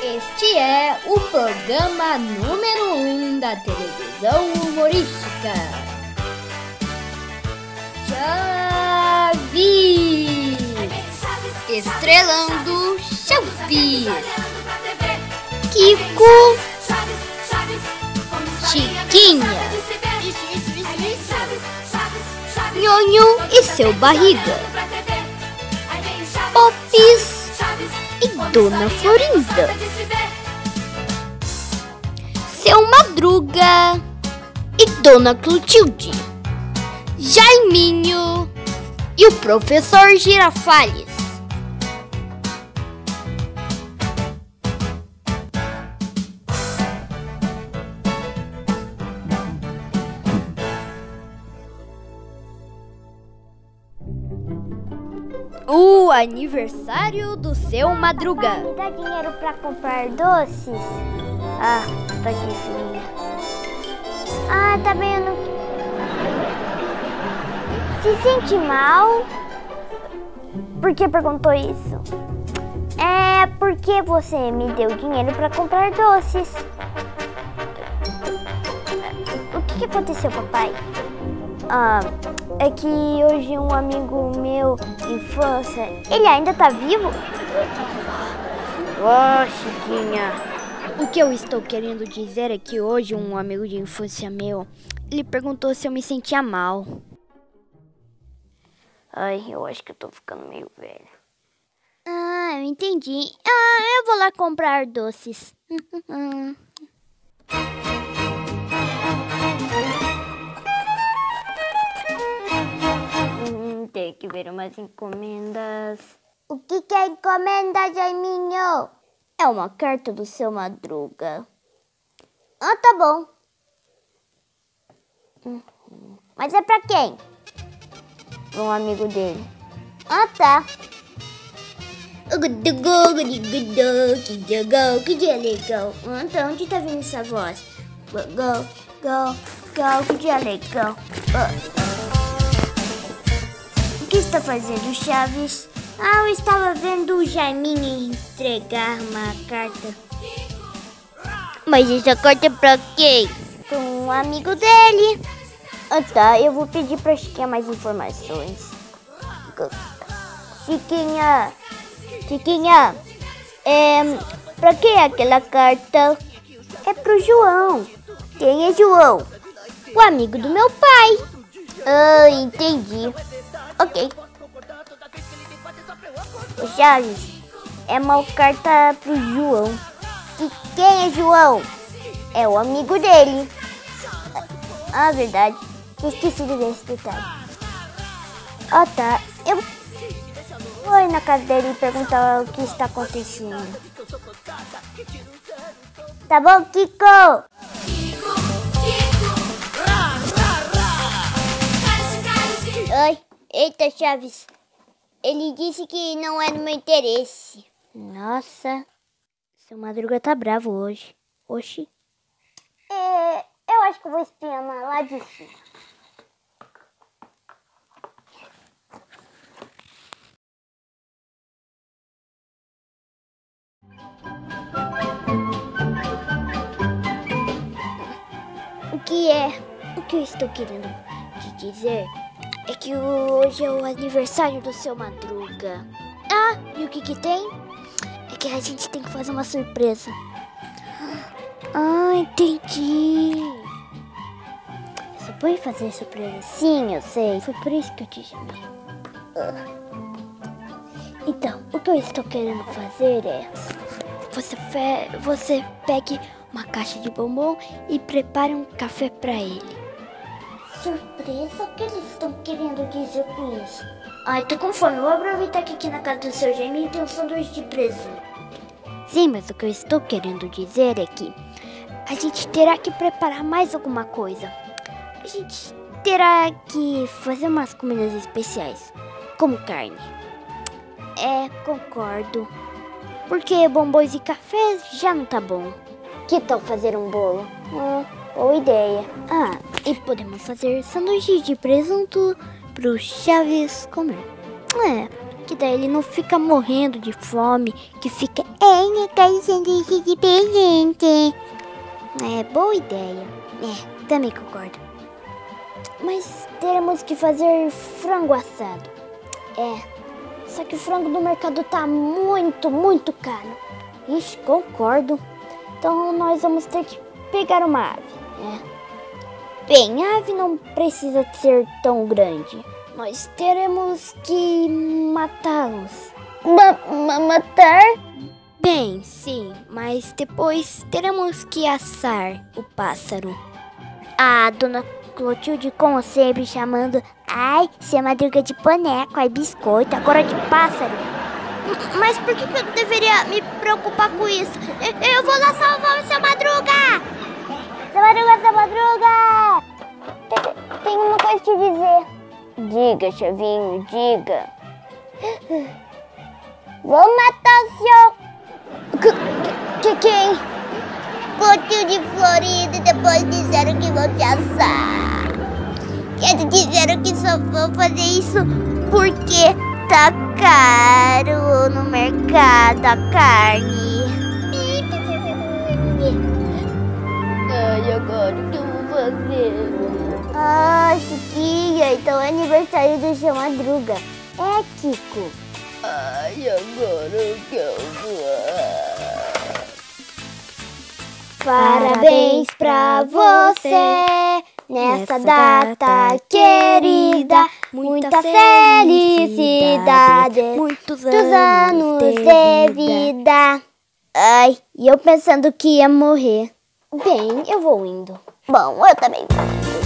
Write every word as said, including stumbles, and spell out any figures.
Este é o programa número um da televisão humorística. Chaves! Estrelando Chaves! Kiko! Chiquinha! Nhonho e seu barriga! Popis e Dona Florinda! Seu Madruga e Dona Clotilde! Jaiminho e o Professor Girafales! O aniversário do Seu Madruga. Me dá dinheiro pra comprar doces? Ah, tá aqui, filhinha. Ah, tá bem, eu não... Se sente mal? Por que perguntou isso? É porque você me deu dinheiro pra comprar doces. O que, que aconteceu, papai? Ah, é que hoje um amigo meu de infância, ele ainda tá vivo? Ó, oh, Chiquinha. O que eu estou querendo dizer é que hoje um amigo de infância meu, ele perguntou se eu me sentia mal. Ai, eu acho que eu tô ficando meio velho. Ah, eu entendi. Ah, eu vou lá comprar doces. Tem que ver umas encomendas. O que, que é encomenda, Jaiminho? É uma carta do Seu Madruga. Ah, tá bom. Uhum. Mas é pra quem? Pra um amigo dele. Ah, tá. Que dia legal. Então, onde tá vindo essa voz? Go, go, go, que dia legal. O que está fazendo, Chaves? Ah, eu estava vendo o Jaiminho entregar uma carta. Mas essa carta é pra quem? Para um amigo dele. Ah, tá. Eu vou pedir pra Chiquinha mais informações. Chiquinha. Chiquinha. É... Pra que aquela carta? É pro João. Quem é João? O amigo do meu pai. Ah, entendi. Ok. O Chaves, é uma carta pro João. E quem é João? É o amigo dele. Ah, verdade. Esqueci desse detalhe. Ah, tá. Eu vou ir na casa dele e perguntar o que está acontecendo. Tá bom, Kiko? Oi. Eita, Chaves. Ele disse que não é do meu interesse. Nossa. Seu Madruga tá bravo hoje. Oxi. É, eu acho que eu vou espionar lá de cima. O que é? O que eu estou querendo te dizer é que hoje é o aniversário do Seu Madruga. Ah, e o que que tem? É que a gente tem que fazer uma surpresa. Ah, entendi. Você pode fazer surpresa? Sim, eu sei. Foi por isso que eu te chamei. Então, o que eu estou querendo fazer é... Você, fe... você pegue uma caixa de bombom e prepare um café pra ele. Surpresa? O que eles estão querendo dizer com isso? Ai, tô com fome. Vou aproveitar que aqui na casa do seu Jaiminho tem um sanduíche de presunto. Sim, mas o que eu estou querendo dizer é que a gente terá que preparar mais alguma coisa. A gente terá que fazer umas comidas especiais, como carne. É, concordo. Porque bombons e café já não tá bom. Que tal fazer um bolo? Hum, boa ideia. Ah, e podemos fazer sanduíche de presunto pro Chaves comer. É, que daí ele não fica morrendo de fome, que fica, ai, não quero sanduíche de presente. É, boa ideia. É, também concordo. Mas teremos que fazer frango assado. É, só que o frango do mercado tá muito, muito caro. Ixi, concordo. Então nós vamos ter que pegar uma ave. É. Bem, a ave não precisa ser tão grande. Nós teremos que matá-los. Ma ma matar? Bem, sim, mas depois teremos que assar o pássaro. A dona Clotilde, como sempre, chamando. Ai, seu Madruga de boneco, ai biscoito, agora de pássaro. Mas por que, que eu deveria me preocupar com isso? Eu, eu vou lá salvar o seu Madruga! Seu Madruga, seu Madruga! Tem, tem uma coisa a te dizer. Diga, Chavinho, diga. Vou matar o senhor. Que, que quem? Clotilde Florida, e depois disseram que vão te assar. Eles disseram que só vão fazer isso porque tá caro no mercado a carne. Ai, agora o que eu vou fazer? Ah, Chiquinha, então é aniversário do seu Madruga. É, Kiko. Ai, agora o que eu vou? Parabéns pra você nessa data querida. Muita felicidade, muitos anos de vida. Ai, e eu pensando que ia morrer. Bem, eu vou indo. Bom, eu também vou indo.